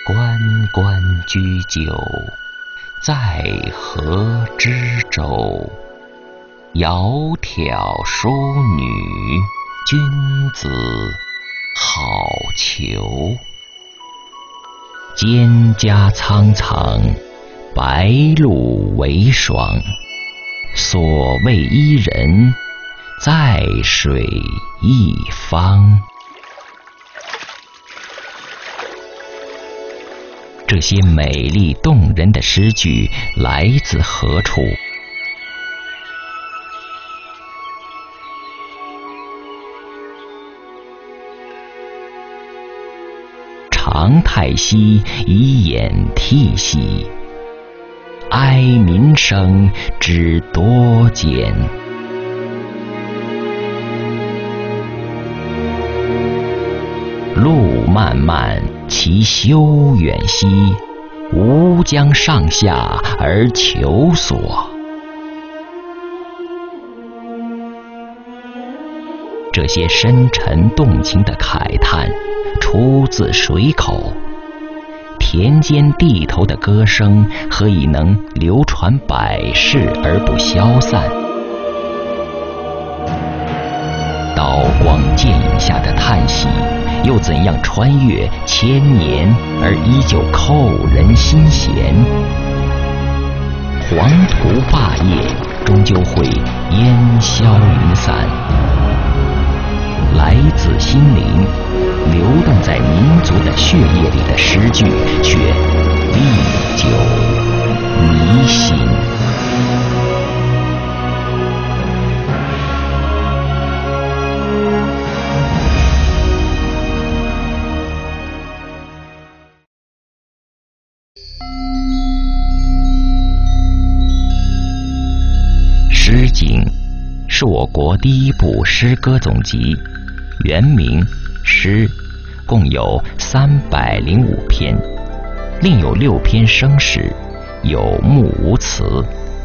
关关雎鸠，在河之洲。窈窕淑女，君子好逑。蒹葭苍苍，白露为霜。所谓伊人，在水一方。这些美丽动人的诗句来自何处？长太息，以掩涕兮。哀民生，知多艰。路漫漫，其修远兮。吾将上下而求索。这些深沉动情的慨叹出自水口，田间地头的歌声何以能流传百世而不消散？刀光剑影下的叹息，又怎样穿越千年而依旧扣人心弦？黄土霸业终究会烟消云散，来自心灵流动在民族的血液里的诗句，却历久弥新。诗经是我国第一部诗歌总集，原名《诗》，共有305篇，另有6篇生史，有目无词。《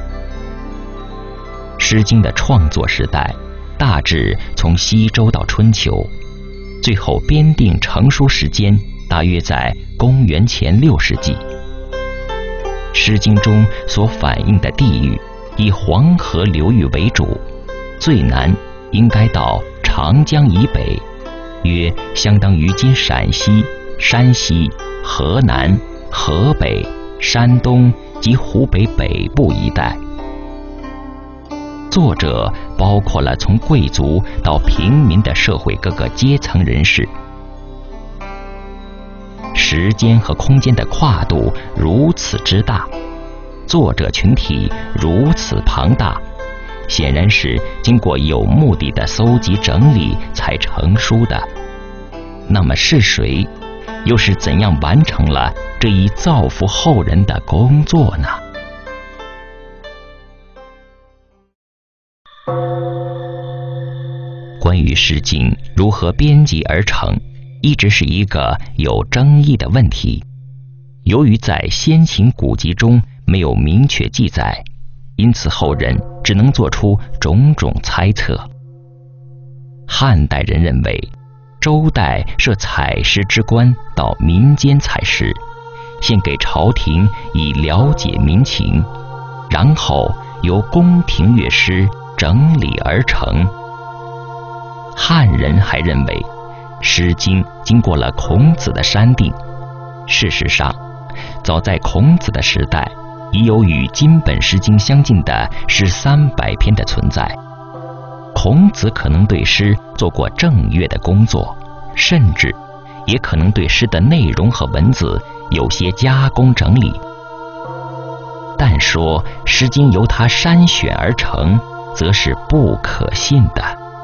诗经》的创作时代大致从西周到春秋，最后编定成书时间大约在公元前6世纪。《诗经》中所反映的地域以黄河流域为主，最南应该到长江以北，约相当于今陕西、山西、河南、河北、山东及湖北北部一带。作者包括了从贵族到平民的社会各个阶层人士。时间和空间的跨度如此之大，作者群体如此庞大，显然是经过有目的的搜集整理才成书的。那么是谁，又是怎样完成了这一造福后人的工作呢？关于《诗经》如何编辑而成，一直是一个有争议的问题。由于在先秦古籍中没有明确记载，因此后人只能做出种种猜测。汉代人认为，周代设采诗之官到民间采诗，献给朝廷以了解民情，然后由宫廷乐师整理而成。汉人还认为，《诗经》经过了孔子的删定。事实上，早在孔子的时代，已有与今本《诗经》相近的诗300篇的存在。孔子可能对诗做过正乐的工作，甚至也可能对诗的内容和文字有些加工整理。但说《诗经》由他筛选而成，则是不可信的。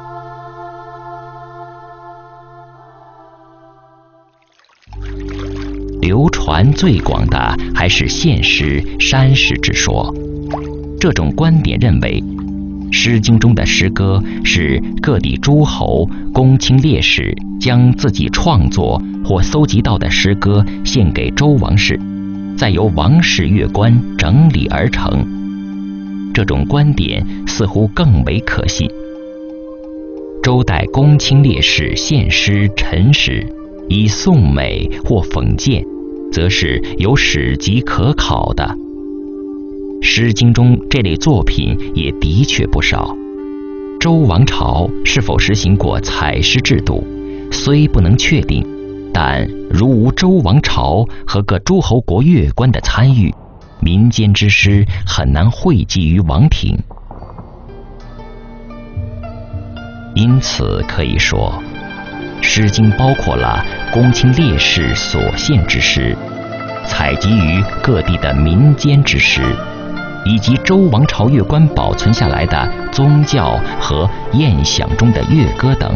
流传最广的还是现诗、删诗之说。这种观点认为，《诗经》中的诗歌是各地诸侯、公卿烈士将自己创作或搜集到的诗歌献给周王室，再由王室乐官整理而成。这种观点似乎更为可信。周代公卿烈士献诗陈诗，以颂美或讽谏， 则是有史籍可考的。《诗经》中这类作品也的确不少。周王朝是否实行过采诗制度，虽不能确定，但如无周王朝和各诸侯国乐官的参与，民间之诗很难汇集于王庭。因此可以说，《诗经》包括了公卿烈士所献之诗，采集于各地的民间之诗，以及周王朝乐官保存下来的宗教和宴享中的乐歌等。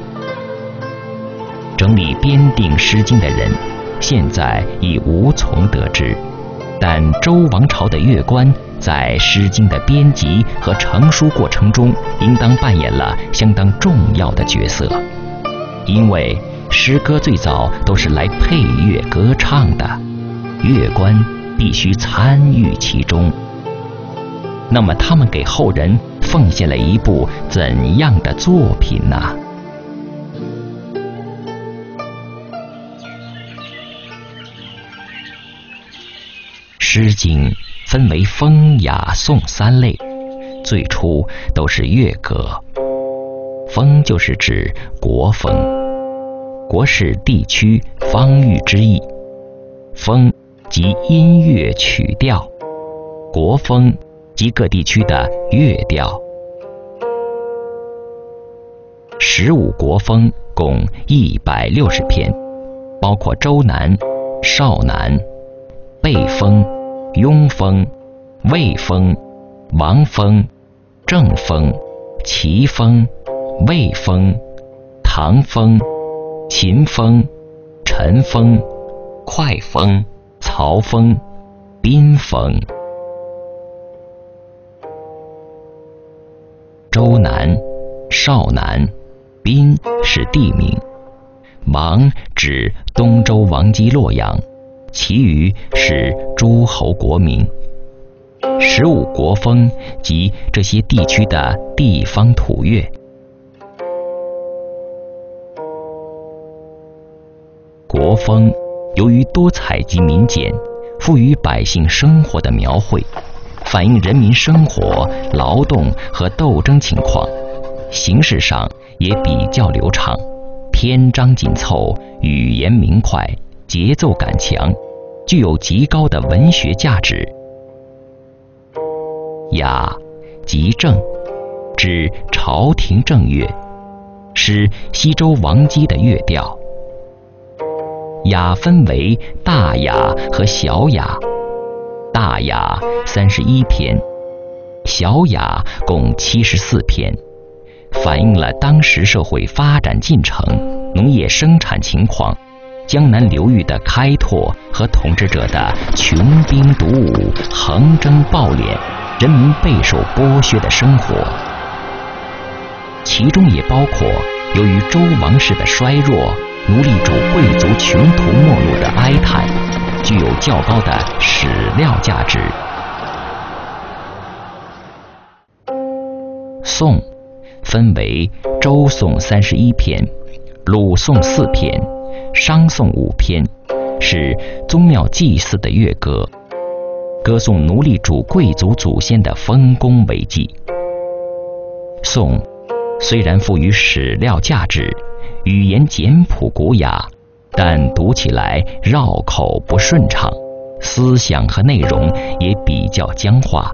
整理编定《诗经》的人现在已无从得知，但周王朝的乐官在《诗经》的编辑和成书过程中应当扮演了相当重要的角色，因为诗歌最早都是来配乐歌唱的，乐官必须参与其中。那么他们给后人奉献了一部怎样的作品呢？《诗经》分为风、雅、颂三类，最初都是乐歌。风就是指国风，国是地区方域之意，风即音乐曲调，国风即各地区的乐调。15国风共160篇，包括周南、少南、背风、庸风、魏风、王风、正风、齐风、魏风、唐风、秦风、陈风、快风、曹风、宾风。周南、少南、宾是地名，王指东周王姬洛阳，其余是诸侯国名。15国风即这些地区的地方土乐。国风由于多采集民间，赋予百姓生活的描绘，反映人民生活、劳动和斗争情况，形式上也比较流畅，篇章紧凑，语言明快，节奏感强，具有极高的文学价值。雅即正，指朝廷正乐，是西周王姬的乐调。雅分为大雅和小雅，大雅31篇，小雅共74篇，反映了当时社会发展进程、农业生产情况、江南流域的开拓和统治者的穷兵黩武、横征暴敛、人民备受剥削的生活。其中也包括由于周王室的衰弱，奴隶主贵族穷途末路的哀叹，具有较高的史料价值。颂分为周颂31篇、鲁颂4篇、商颂5篇，是宗庙祭祀的乐歌，歌颂奴隶主贵族祖先的丰功伟绩。颂虽然富于史料价值，语言简朴古雅，但读起来绕口不顺畅，思想和内容也比较僵化。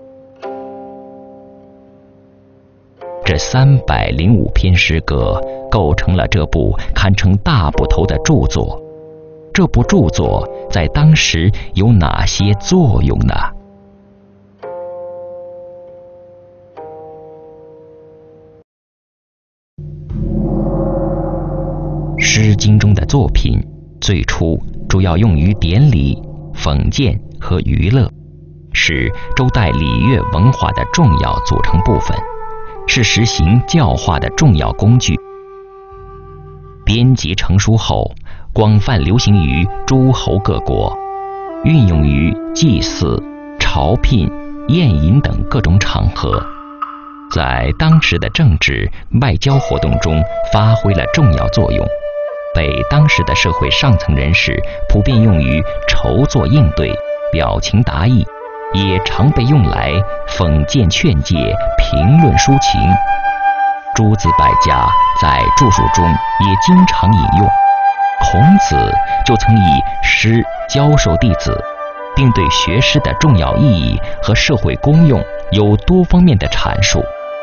这305篇诗歌构成了这部堪称大部头的著作。这部著作在当时有哪些作用呢？《诗经》中的作品最初主要用于典礼、讽谏和娱乐，是周代礼乐文化的重要组成部分，是实行教化的重要工具。编辑成书后，广泛流行于诸侯各国，运用于祭祀、朝聘、宴饮等各种场合，在当时的政治、外交活动中发挥了重要作用。 被当时的社会上层人士普遍用于筹作应对、表情达意，也常被用来讽谏劝诫、评论抒情。诸子百家在著述中也经常引用，孔子就曾以诗教授弟子，并对学诗的重要意义和社会功用有多方面的阐述。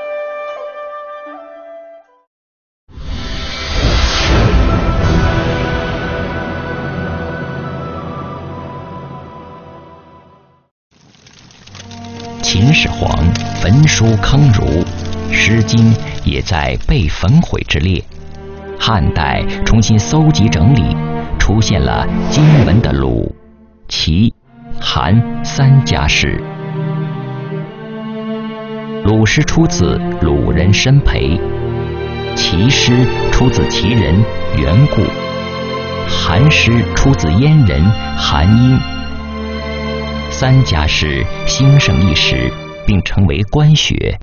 秦始皇焚书坑儒，诗经也在被焚毁之列。汉代重新搜集整理，出现了今文的鲁、齐、韩三家诗。鲁诗出自鲁人申培，齐诗出自齐人元固，韩诗出自燕人韩婴。三家诗兴盛一时，并成为官学。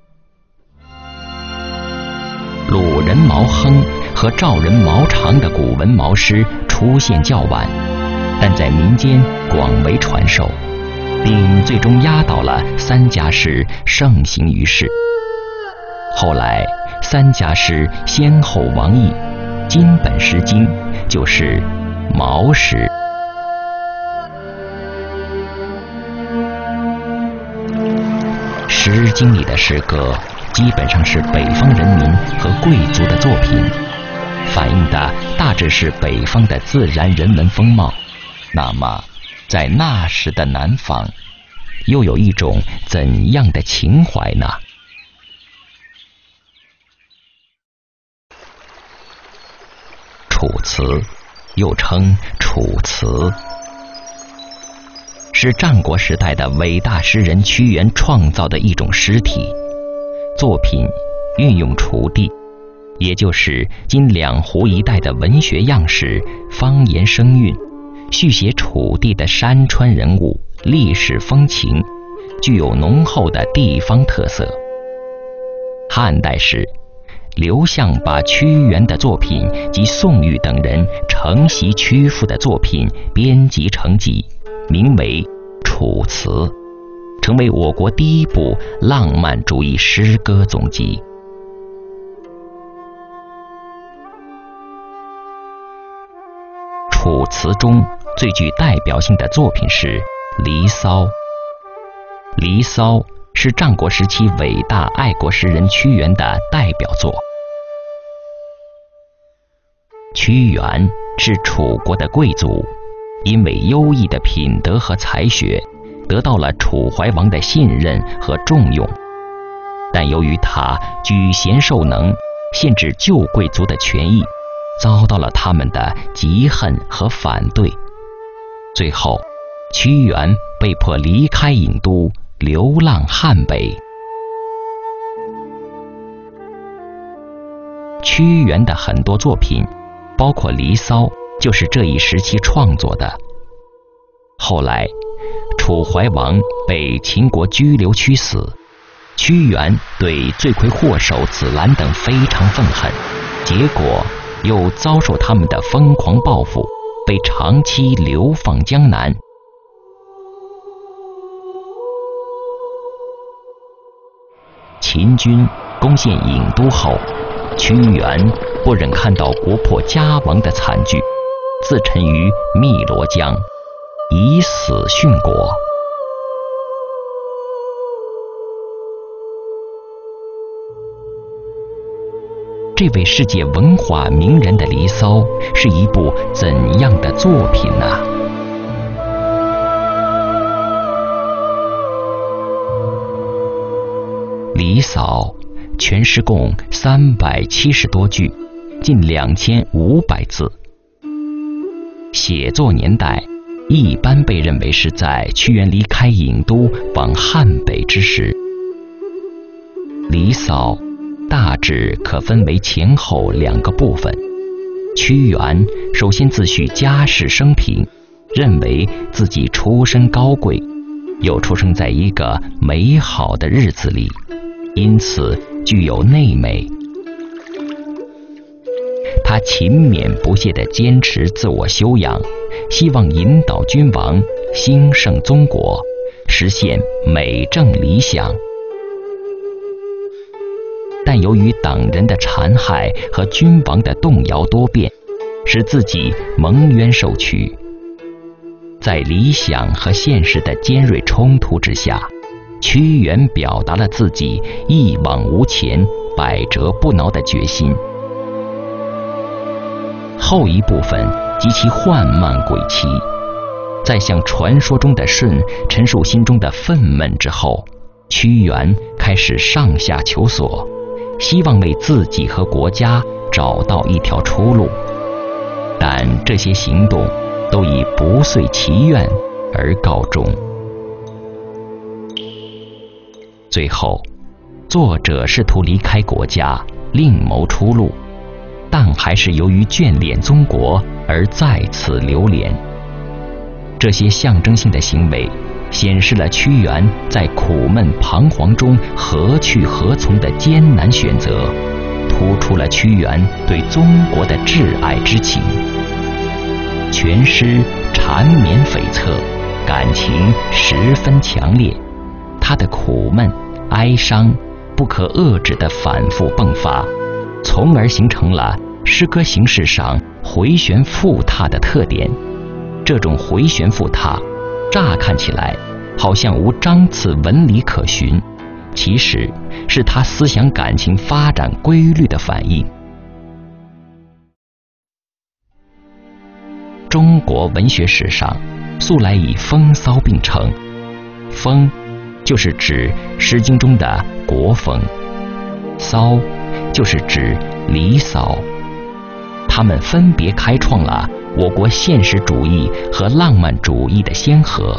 鲁人毛亨和赵人毛长的古文毛诗出现较晚，但在民间广为传授，并最终压倒了三家诗盛行于世。后来三家诗先后亡佚，今本诗经就是毛诗。诗经里的诗歌基本上是北方人民和贵族的作品，反映的大致是北方的自然人文风貌。那么在那时的南方又有一种怎样的情怀呢？楚辞又称楚辞，是战国时代的伟大诗人屈原创造的一种诗体。作品运用楚地，也就是今两湖一带的文学样式，方言声韵，续写楚地的山川人物、历史风情，具有浓厚的地方特色。汉代时，刘向把屈原的作品及宋玉等人承袭屈父的作品编辑成集，名为《楚辞》，成为我国第一部浪漫主义诗歌总集。《楚辞》中最具代表性的作品是《离骚》。《离骚》是战国时期伟大爱国诗人屈原的代表作。屈原是楚国的贵族，因为优异的品德和才学，得到了楚怀王的信任和重用。但由于他举贤授能，限制旧贵族的权益，遭到了他们的嫉恨和反对。最后，屈原被迫离开郢都，流浪汉北。屈原的很多作品，包括《离骚》，就是这一时期创作的。后来，楚怀王被秦国拘留驱死，屈原对罪魁祸首子兰等非常愤恨，结果又遭受他们的疯狂报复，被长期流放江南。秦军攻陷郢都后，屈原不忍看到国破家亡的惨剧，自沉于汨罗江，以死殉国。这位世界文化名人的《离骚》是一部怎样的作品呢？《离骚》全诗共370多句，近2500字。写作年代一般被认为是在屈原离开郢都往汉北之时。《离骚》大致可分为前后两个部分。屈原首先自叙家世生平，认为自己出身高贵，又出生在一个美好的日子里，因此具有内美。他他勤勉不懈地坚持自我修养，希望引导君王兴盛宗国，实现美政理想。但由于党人的残害和君王的动摇多变，使自己蒙冤受屈。在理想和现实的尖锐冲突之下，屈原表达了自己一往无前、百折不挠的决心。后一部分极其缓慢诡奇，在向传说中的舜陈述心中的愤懑之后，屈原开始上下求索，希望为自己和国家找到一条出路。但这些行动都以不遂其愿而告终。最后，作者试图离开国家，另谋出路，但还是由于眷恋宗国而再次流连。这些象征性的行为显示了屈原在苦闷彷徨中何去何从的艰难选择，突出了屈原对宗国的挚爱之情。全诗缠绵悱恻，感情十分强烈，他的苦闷、哀伤不可遏制地反复迸发，从而形成了诗歌形式上回旋复沓的特点。这种回旋复沓乍看起来好像无章次纹理可循，其实是他思想感情发展规律的反应。中国文学史上素来以风骚并称，风就是指《诗经》中的国风，骚就是指离骚。他们分别开创了我国现实主义和浪漫主义的先河。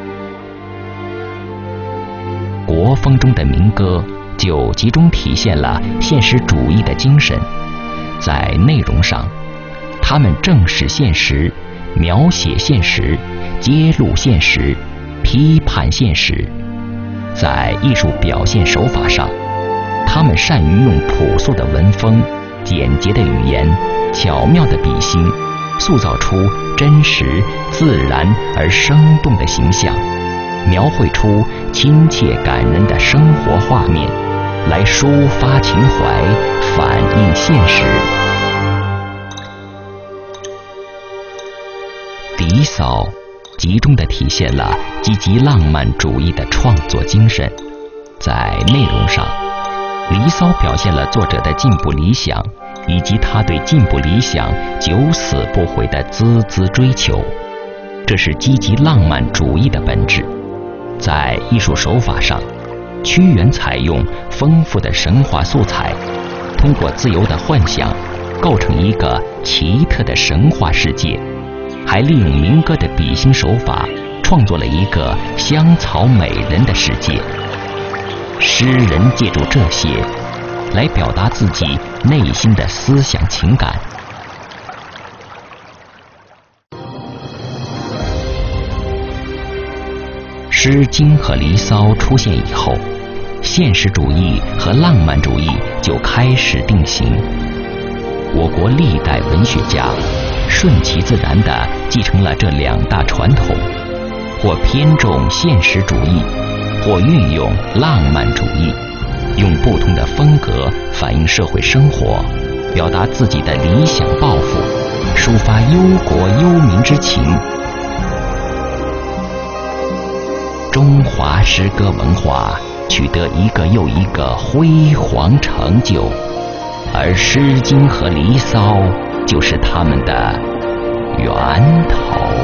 国风中的民歌就集中体现了现实主义的精神，在内容上，他们正视现实，描写现实，揭露现实，批判现实。在艺术表现手法上，他们善于用朴素的文风、简洁的语言、巧妙的笔芯，塑造出真实、自然而生动的形象，描绘出亲切感人的生活画面，来抒发情怀，反映现实。离骚集中地体现了积极浪漫主义的创作精神。在内容上，离骚表现了作者的进步理想，以及他对进步理想九死不悔的孜孜追求，这是积极浪漫主义的本质。在艺术手法上，屈原采用丰富的神话素材，通过自由的幻想构成一个奇特的神话世界，还利用民歌的笔芯手法创作了一个香草美人的世界。诗人借助这些来表达自己内心的思想情感。《诗经》和《离骚》出现以后，现实主义和浪漫主义就开始定型。我国历代文学家顺其自然地继承了这两大传统，或偏重现实主义，或运用浪漫主义，用不同的风格反映社会生活，表达自己的理想抱负，抒发忧国忧民之情。中华诗歌文化取得一个又一个辉煌成就，而《诗经》和《离骚》就是他们的源头。